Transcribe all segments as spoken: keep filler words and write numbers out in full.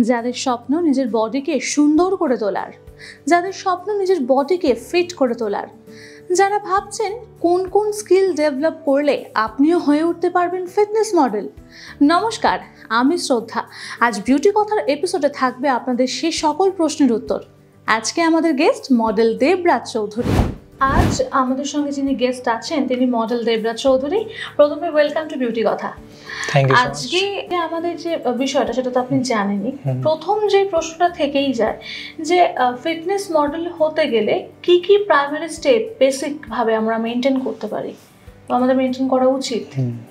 যাদের স্বপ্ন নিজের বডিকে সুন্দর করে তোলার, যাদের স্বপ্ন নিজের বডিকে ফিট করে তোলার, যারা ভাবছেন কোন কোন স্কিল ডেভেলপ করলে আপনিও হয়ে উঠতে পারবেন ফিটনেস মডেল। নমস্কার, আমি শ্রদ্ধা। আজ বিউটি কথার এপিসোডে থাকবে আপনাদের সেই সকল প্রশ্নের উত্তর। আজকে আমাদের গেস্ট মডেল দেবরাজ চৌধুরী। আজ আমাদের সঙ্গে যিনি গেস্ট আছেন তিনি মডেল দেবরাজ চৌধুরী। প্রথমে ওয়েলকাম টু বিউটি কথা। আজকে আমাদের যে বিষয়টা সেটা তো আপনি জানেনই। প্রথম যে প্রশ্নটা থেকেই যায় যে ফিটনেস মডেল হতে গেলে কি কি প্রাইমারি স্টেপ বেসিক ভাবে আমরা মেনটেন করতে পারি বা আমাদের মেনটেন করা উচিত?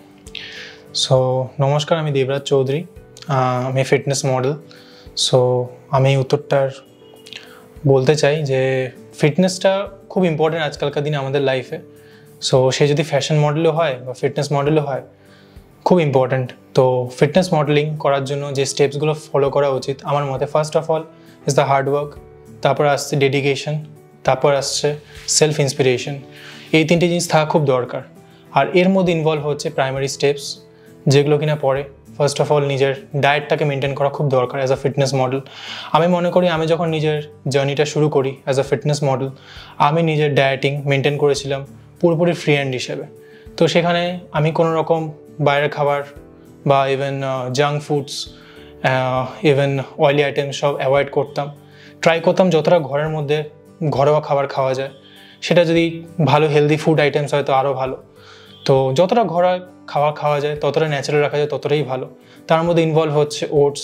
সো নমস্কার, আমি দেবরাজ চৌধুরী, আমি ফিটনেস মডেল। সো আমি উত্তরটার বলতে চাই যে ফিটনেসটা খুব ইম্পর্টেন্ট আজকালকার দিনে আমাদের লাইফে। সো সে যদি ফ্যাশন মডেলও হয় বা ফিটনেস মডেলও হয়, খুব ইম্পর্ট্যান্ট। তো ফিটনেস মডেলিং করার জন্য যে স্টেপসগুলো ফলো করা উচিত আমার মতে, first of all is the hard work, তারপর আসছে ডেডিকেশন, তারপর আসছে সেলফ ইন্সপিরেশন। এই তিনটে জিনিস থাকা খুব দরকার। আর এর মধ্যে ইনভলভ হচ্ছে প্রাইমারি স্টেপস, যেগুলো কিনা পরে ফার্স্ট অফ অল নিজের ডায়েটটাকে মেনটেন করা খুব দরকার অ্যাজ আ ফিটনেস মডেল। আমি মনে করি আমি যখন নিজের জার্নিটা শুরু করি অ্যাজ আ ফিটনেস মডেল, আমি নিজের ডায়েটিং মেনটেন করেছিলাম পুরোপুরি ফ্রি হ্যান্ড হিসেবে। তো সেখানে আমি কোনো রকম বাইরের খাবার বা even junk foods, even oily item সব অ্যাভয়েড করতাম। ট্রাই করতাম যতটা ঘরের মধ্যে ঘরোয়া খাবার খাওয়া যায়, সেটা যদি ভালো হেলদি ফুড আইটেমস হয় তো আরও ভালো। তো যতটা ঘরোয়া খাবার খাওয়া যায়, ততটা ন্যাচারাল রাখা যায় ততটাই ভালো। তার মধ্যে ইনভলভ হচ্ছে ওটস,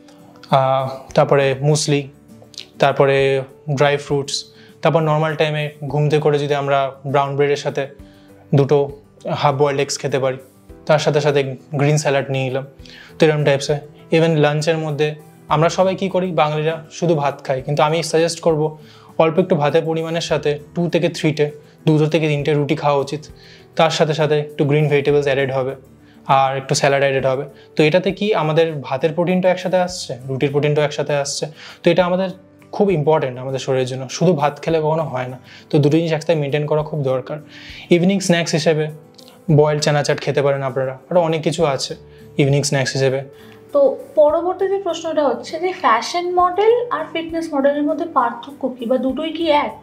তারপরে মুসলি, তারপরে ড্রাই ফ্রুটস, তারপর নর্মাল টাইমে ঘুমতে করে যদি আমরা ব্রাউন ব্রেডের সাথে দুটো হাফ বয়েলড এগস খেতে পারি, তার সাথে সাথে গ্রিন স্যালাড নিয়ে নিলাম। তো এরকম টাইপসে ইভেন লাঞ্চের মধ্যে আমরা সবাই কী করি, বাঙালিরা শুধু ভাত খাই, কিন্তু আমি সাজেস্ট করব অল্প একটু ভাতের পরিমাণের সাথে টু থেকে থ্রিটে দুটো থেকে তিনটে রুটি খাওয়া উচিত। তার সাথে সাথে একটু গ্রিন ভেজিটেবলস অ্যাডেড হবে আর একটু স্যালাড অ্যাডেড হবে। তো এটাতে কি আমাদের ভাতের প্রোটিনটাও একসাথে আসছে, রুটির প্রোটিনটাও একসাথে আসছে। তো এটা আমাদের খুব ইম্পর্টেন্ট আমাদের শরীরের জন্য। শুধু ভাত খেলে কখনো হয় না, তো দুটো জিনিস একসাথে মেনটেন করা খুব দরকার। ইভিনিং স্ন্যাক্স হিসেবে বয়েলড চানাচাট খেতে পারেন আপনারা, আরও অনেক কিছু আছে ইভিনিং স্ন্যাক্স হিসেবে। তো পরবর্তী যে প্রশ্নটা হচ্ছে যে ফ্যাশন মডেল আর ফিটনেস মডেলের মধ্যে পার্থক্য কি, বা দুটোই কি এক?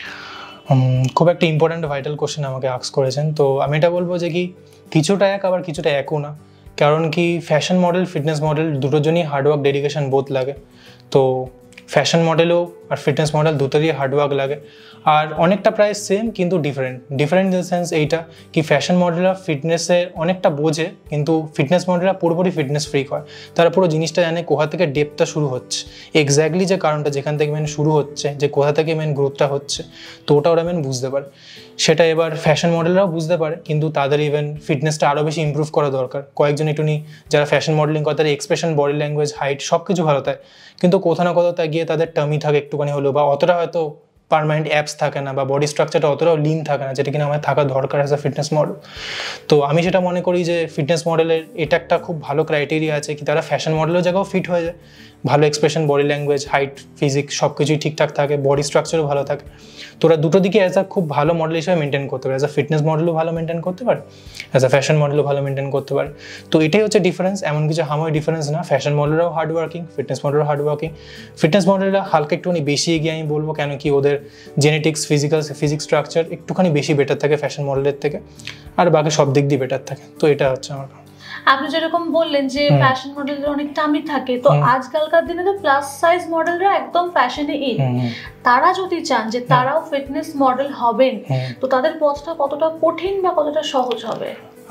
খুব একটা ইম্পর্ট্যান্ট ভাইটাল কোশ্চেন আমাকে আস্ক করেছেন। তো আমি এটা বলবো যে কি কিছুটা এক আবার কিছুটা একও না। কারণ কি ফ্যাশন মডেল ফিটনেস মডেল দুটোর জন্যই হার্ডওয়ার্ক ডেডিকেশন বোথ লাগে। তো ফ্যাশন মডেলও আর ফিটনেস মডেল দুটোরই হার্ডওয়ার্ক লাগে। আর অনেকটা প্রায় সেম কিন্তু different. Different in the sense এইটা কি ফ্যাশন মডেলরা ফিটনেসের অনেকটা বোঝে, কিন্তু ফিটনেস মডেলরা পুরোপুরি ফিটনেস ফ্রিক হয়। তারা পুরো জিনিসটা জানে কোথা থেকে ডেপটা শুরু হচ্ছে, এক্স্যাক্টলি যে কারণটা যেখান থেকে মেন শুরু হচ্ছে, যে কোথা থেকে মেন গ্রোথটা হচ্ছে, তো ওটা ওরা মেন বুঝতে পারে। সেটা এবার ফ্যাশন মডেলরাও বুঝতে পারে, কিন্তু তাদের ইভেন ফিটনেসটা আরও বেশি ইম্প্রুভ করা দরকার। কয়েকজন একটুনি যারা ফ্যাশন মডেলিং করে তাদের এক্সপ্রেশন, বডি ল্যাঙ্গুয়েজ, হাইট সব কিছু ভালো থাকে, কিন্তু কোথাও না কোথাও গিয়ে তাদের টার্মি থাকে একটুখানি হলেও, বা অতটা হয়তো পারমানেন্ট অ্যাপস থাকে না, বা বডি স্ট্রাকচারটা অতটাও লিন থাকে না, যেটা কিনা আমার থাকা দরকার অ্যাজ আ ফিটনেস মডেল। তো আমি সেটা মনে করি যে ফিটনেস মডেলের এটা একটা খুব ভালো ক্রাইটেরিয়া আছে কি তারা ফ্যাশন মডেলের জায়গাও ফিট হয়ে যায়। ভালো expression, body language, height, physics সব কিছুই ঠিকঠাক থাকে, বডি স্ট্রাকচারও ভালো থাকে। তো ওরা দুটো দিকে অ্যাজ আ খুব ভালো মডেল হিসেবে মেনটেন করতে পারে। অ্যাজ আ ফিটনেস মডেলও ভালো মেনটেন করতে পারে, অ্যাজ আ ফ্যাশন মডেলও ভালো মেনটেন করতে পারে। তো এটাই হচ্ছে ডিফারেন্স, এমন কিছু হাময় ডিফারেন্স না। ফ্যাশন মডেলরাও হার্ড ওয়ার্কিং, ফিটনেস মডেলও হার্ড ওয়ার্কিং। ফিটনেস মডেলরা হালকা একটুখানি বেশি এগিয়ে আমি বলবো, কেন কি ওদের জেনেটিক্স, ফিজিক্যাল ফিজিক্স স্ট্রাকচার একটুখানি বেশি বেটার থাকে ফ্যাশন মডেলের থেকে, আর বাকি সব দিক দিয়ে বেটার থাকে। তো এটা হচ্ছে আমার। আপনি যেরকম বললেন যে ফ্যাশন মডেলের অনেক টামি থাকে, তো আজকালকার দিনে তো প্লাস সাইজ মডেলরা একদম ফ্যাশনে ইন। তারা যদি চান যে তারাও ফিটনেস মডেল হবেন, তো তাদের পথটা কতটা কঠিন বা কতটা সহজ হবে?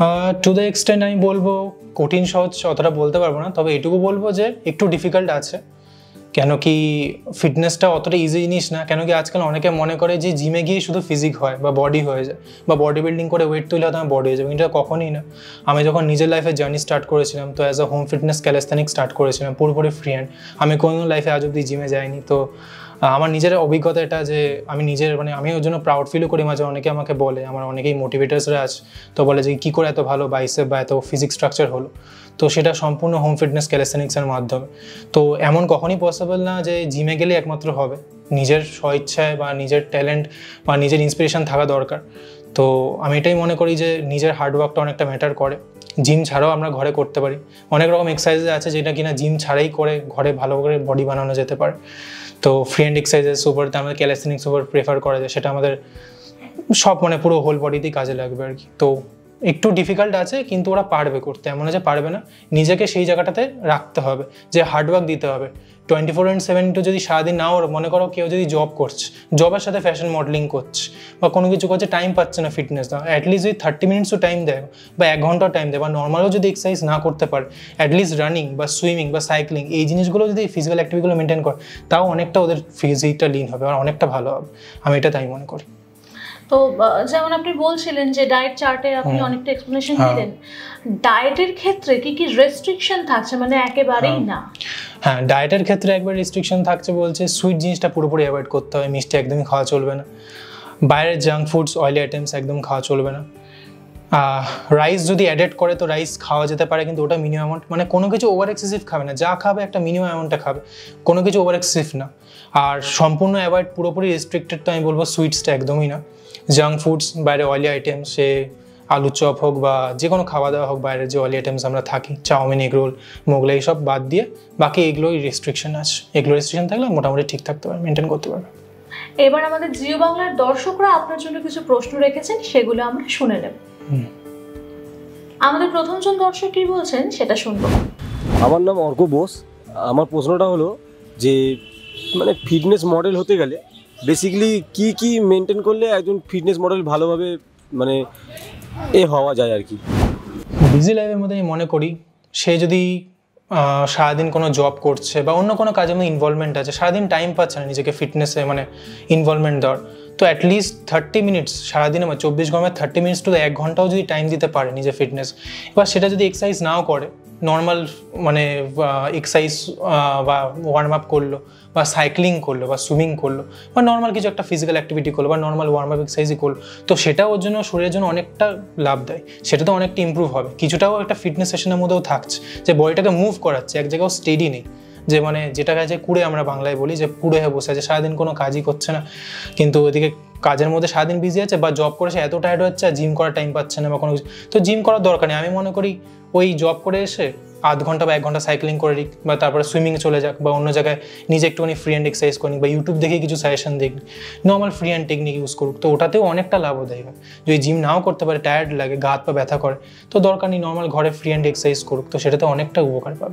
টু দ্য এক্সটেন্ট আমি বলবো কঠিন সহজ অতটা বলতে পারবো না, তবে এটুকু বলবো যে একটু ডিফিকাল্ট আছে। কেন কি ফিটনেসটা অতটা ইজি জিনিস না। কেন কি আজকাল অনেকে মনে করে যে জিমে গিয়ে শুধু ফিজিক হয় বা বডি হয়ে যায়, বা বডি বিল্ডিং করে ওয়েট তুলে হয়তো আমার বডি হয়ে যাবে, কিন্তু এটা কখনই না। আমি যখন নিজের লাইফে জার্নি স্টার্ট করেছিলাম, তো as a home fitness calisthenic start করেছিলাম পুরোপুরি ফ্রি হ্যান্ড। আমি কোনো লাইফে আজ অব্দি জিমে যাইনি। তো আমার নিজের অভিজ্ঞতা এটা যে আমি নিজের মানে আমি ওর জন্য প্রাউড ফিলও করি। মাঝে অনেকে আমাকে বলে, আমার অনেকেই মোটিভেটার্সরা আছে, তো বলে যে কী করে এত ভালো বাইসেপ বা এত ফিজিক্স স্ট্রাকচার হলো। তো সেটা সম্পূর্ণ হোম ফিটনেস ক্যালিস্থেনিক্সের মাধ্যমে। তো এমন কখনই পসিবল না যে জিমে গেলে একমাত্র হবে। নিজের স্বইচ্ছায় বা নিজের ট্যালেন্ট বা নিজের ইন্সপিরেশন থাকা দরকার। তো আমি এটাই মনে করি যে নিজের হার্ডওয়ার্কটা অনেকটা ম্যাটার করে। জিম ছাড়াও আমরা ঘরে করতে পারি। অনেক রকম এক্সারসাইজ আছে যেটা কিনা জিম ছাড়াই করে ঘরে ভালো করে বডি বানানো যেতে পারে। তো ফ্রি হ্যান্ড এক্সারসাইজেস উপরতে আমাদের ক্যালিস্থেনিক্স উপর প্রেফার করা যায়, সেটা আমাদের সব মানে পুরো হোল বডিতেই কাজে লাগবে আর কি। তো একটু ডিফিকাল্ট আছে কিন্তু ওরা পারবে করতে, এমন যে পারবে না, নিজেকে সেই জায়গাটাতে রাখতে হবে, যে হার্ডওয়ার্ক দিতে হবে। টোয়েন্টি ফোর ইন্টু সেভেন টু যদি সারাদিন নাও, মনে করো কেউ যদি জব করছে, জবের সাথে ফ্যাশন মডেলিং করছে বা কোনো কিছু করছে, টাইম পাচ্ছে না ফিটনেস দাও, অ্যাটলিস্ট যদি থার্টি মিনিটসও টাইম দেয় বা এক ঘন্টাও টাইম দেয় বা নর্মালও যদি এক্সারসাইজ না করতে পারে, অ্যাটলিস্ট রানিং বা সুইমিং বা সাইক্লিং এই জিনিসগুলো যদি ফিজিক্যাল অ্যাক্টিভিটিগুলো মেনটেন করে, তাও অনেকটা ওদের ফিজিকটা লিন হবে আর অনেকটা ভালো হবে, আমি এটা তাই মনে করি। তো যেমন আপনি বলছিলেন যে ডায়েট চার্টে আপনি অনেকটা এক্সপ্লেনেশন দিলেন, ডায়েটের ক্ষেত্রে কি কি রেস্ট্রিকশন থাকছে, মানে একেবারেই না? হ্যাঁ, ডায়েটের ক্ষেত্রে একবার রেস্ট্রিকশন থাকছে বলছে সুইট জিনিসটা পুরোপুরি অ্যাভয়েড করতে হবে, মিষ্টি একদমই খাওয়া চলবে না, বাইরের জাঙ্ক ফুডস অয়েলি আইটেমস একদম খাওয়া চলবে না, রাইস যদি অ্যাডেড করে তো রাইস খাওয়া যেতে পারে কিন্তু ওটা মিনিমাম অ্যামাউন্ট, মানে কোনো কিছু ওভার এক্সেসিভ খাবে না, যা খাবে একটা মিনিমাম অ্যামাউন্টটা খাবে, কোনো কিছু ওভার এক্সেসিভ না। আর সম্পূর্ণ অ্যাভয়েড, পুরোপুরি রেস্ট্রিক্টেড তো আমি বলবো সুইটসটা একদমই না, জাঙ্ক ফুডস বাইরে অয়েলি আইটেমস, সে আলু চপ হোক বা যে কোনো খাওয়া দাওয়া হোক, বাইরের যে অয়েলি আইটেমস আমরা থাকি, চাউমিন, এগ রোল, মোগলাই, এইসব বাদ দিয়ে বাকি এগুলোই রেস্ট্রিকশন আছে। এগুলো রেস্ট্রিকশন থাকলে মোটামুটি ঠিক থাকতে পারবে, মেনটেন করতে পারবে। এবার আমাদের জিও বাংলার দর্শকরা আপনার জন্য কিছু প্রশ্ন রেখেছেন, সেগুলো আমরা শুনে নেব। আমাদের প্রথমজন দর্শক কি বলছেন সেটা শুনবো। আমার নাম অর্ক বোস। আমার প্রশ্নটা হলো যে মানে ফিটনেস মডেল হতে গেলে বেসিক্যালি কি কি মেনটেন করলে একজন ফিটনেস মডেল ভালোভাবে মানে এ হওয়া যায় আর কি? বিজি লাইফের মধ্যে আমি মনে করি সে যদি সারাদিন কোনো জব করছে বা অন্য কোনো কাজের মধ্যে ইনভলভমেন্ট আছে, সারাদিন টাইম পাচ্ছে না নিজেকে ফিটনেসে মানে ইনভলভমেন্ট দেওয়ার, তো অ্যাটলিস্ট থার্টি মিনিটস সারাদিনে মানে চব্বিশ ঘন্টায় থার্টি মিনিটস টু এক ঘন্টাও যদি টাইম দিতে পারে নিজের ফিটনেস, এবার সেটা যদি এক্সারসাইজ নাও করে, নর্মাল মানে এক্সারসাইজ বা ওয়ার্ম আপ করলো বা সাইক্লিং করলো বা সুইমিং করলো বা নর্মাল কিছু একটা ফিজিক্যাল অ্যাক্টিভিটি করলো বা নর্মাল ওয়ার্ম আপ এক্সারসাইজই করলো, তো সেটা ওর জন্য শরীরের জন্য অনেকটা লাভ দেয়, সেটা তো অনেকটা ইম্প্রুভ হবে, কিছুটাও একটা ফিটনেস সেশনের মধ্যেও থাকছে, যে বডিটাকে মুভ করাচ্ছে, এক জায়গাও স্টেডি নেই, যে মানে যেটাকে যে কুড়ে আমরা বাংলায় বলি যে কুড়ে হয়ে বসে আছে, সারাদিন কোনো কাজই করছে না, কিন্তু ওইদিকে কাজের মধ্যে সারাদিন বিজি আছে বা জব করে সে এত টায়ার্ড হচ্ছে আর জিম করার টাইম পাচ্ছে না বা কোনো কিছু, তো জিম করার দরকার নেই। আমি মনে করি ওই জব করে এসে আধ ঘন্টা বা এক ঘন্টা সাইক্লিং করে দিক বা তারপরে সুইমিংয়ে চলে যাক বা অন্য জায়গায় নিজে একটুখানি ফ্রি হ্যান্ড এক্সারসাইজ করি বা ইউটিউব দেখে কিছু সাজেশন দিক, normal free hand technique use করুক, তো ওটাতেও অনেকটা লাভদায়ক হয়। যদি জিম নাও করতে পারে, টায়ার্ড লাগে, গা হাত পা ব্যথা করে, তো দরকার নেই, নর্মাল ঘরে ফ্রি হ্যান্ড এক্সারসাইজ করুক, তো সেটাতে অনেকটা উপকার পাবে।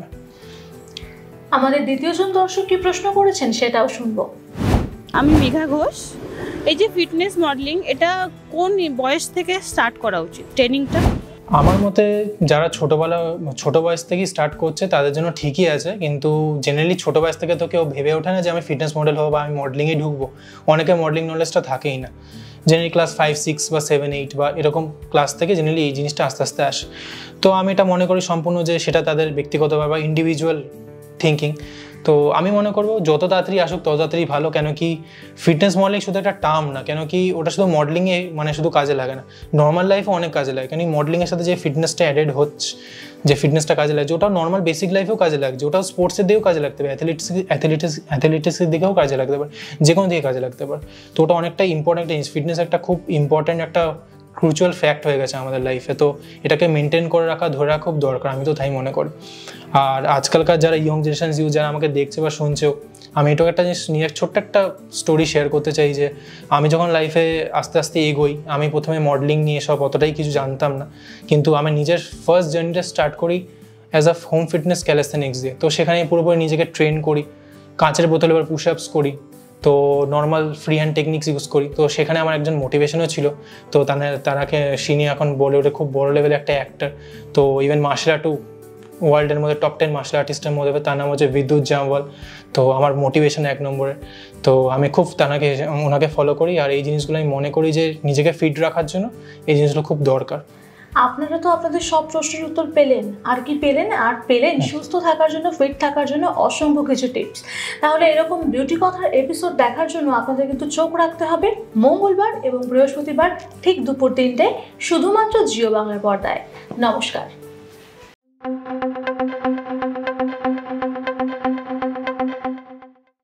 আমাদের দ্বিতীয়জন দর্শক কি প্রশ্ন করেছেন সেটাও শুনবো। আমি মেঘা ঘোষ। এই যে ফিটনেস মডেলিং, এটা কোন বয়স থেকে স্টার্ট করা উচিত ট্রেনিংটা? আমার মতে যারা ছোটোবেলা ছোটো বয়স থেকেই স্টার্ট করছে তাদের জন্য ঠিকই আছে, কিন্তু জেনারেলি ছোটো বয়স থেকে তো কেউ ভেবে ওঠে না যে আমি ফিটনেস মডেল হবো বা আমি মডেলিংয়ে ঢুকবো, অনেকে মডেলিং নলেজটা থাকেই না, জেনারেলি ক্লাস ফাইভ সিক্স বা সেভেন এইট বা এরকম ক্লাস থেকে জেনারেলি এই জিনিসটা আস্তে আস্তে আসে। তো আমি এটা মনে করি সম্পূর্ণ যে সেটা তাদের ব্যক্তিগতভাবে বা ইন্ডিভিজুয়াল থিঙ্কিং। তো আমি মনে করবো যত তাড়াতাড়ি আসুক তত তাড়াতাড়ি ভালো, কেন কি ফিটনেস মডেলিং শুধু একটা টার্ম না, কেন কি ওটা শুধু মডেলিংয়ে মানে শুধু কাজে লাগে না, নর্মাল লাইফে অনেক কাজে লাগে, কেন মডেলিংয়ের সাথে যে ফিটনেসটা অ্যাডেড হচ্ছে, যে ফিটনেসটা কাজে লাগছে, ওটাও নর্মাল বেসিক লাইফেও কাজে লাগছে, ওটাও স্পোর্টসের দিকেও কাজে লাগতে পারে, অ্যাথলেটিক্স অ্যাথলেটিক্স অ্যাথলেটিক্সের দিকেও কাজে লাগতে পারে, যে কোনো দিকে কাজে লাগতে পারে, তো ওটা অনেকটাই ইম্পর্ট্যান্ট জিনিস। ফিটনেস একটা খুব ইম্পর্ট্যান্ট একটা ক্রুচুয়াল ফ্যাক্ট হয়ে গেছে আমাদের লাইফে, তো এটাকে মেনটেন করে রাখা, ধরে রাখা খুব দরকার, আমি তো তাই মনে করি। আর আজকালকার যারা ইয়ং জেনারেশন ইউজ যারা আমাকে দেখছে বা শুনছেও, আমি এটাও একটা জিনিস নিয়ে ছোট্ট একটা স্টোরি শেয়ার করতে চাই, যে আমি যখন লাইফে আস্তে আস্তে এগোই, আমি প্রথমে মডেলিং নিয়ে সব অতটাই কিছু জানতাম না, কিন্তু আমি নিজের ফার্স্ট জার্নিটা স্টার্ট করি as a home fitness calisthenics দিয়ে, তো সেখানে পুরোপুরি নিজেকে ট্রেন করি, কাঁচের বোতলে এবার পুশ আপস করি, তো normal free hand techniques use করি, তো সেখানে আমার একজন মোটিভেশনও ছিল, তো তাদের তারাকে সিনি এখন বলিউডে খুব বড় লেভেলের একটা অ্যাক্টর, তো ইভেন মার্শাল আর্টও ওয়ার্ল্ডের মধ্যে টপ টেন মার্শাল আর্টিস্টের মধ্যে, তার নাম হচ্ছে বিদ্যুৎ জামওয়াল, তো আমার মোটিভেশন এক নম্বরে, তো আমি খুব তাকে ওনাকে ফলো করি, আর এই জিনিসগুলো আমি মনে করি যে নিজেকে ফিট রাখার জন্য এই জিনিসগুলো খুব দরকার। আপনারা তো আপনাদের সব প্রশ্নের উত্তর পেলেন, আর কি পেলেন? আর পেলেন সুস্থ থাকার জন্য, ফিট থাকার জন্য অসংখ্য কিছু টিপস। তাহলে এরকম বিউটি কথার এপিসোড দেখার জন্য আপনাদের কিন্তু চোখ রাখতে হবে মঙ্গলবার এবং বৃহস্পতিবার ঠিক দুপুর তিনটে শুধুমাত্র জিও বাংলার পর্দায়। নমস্কার।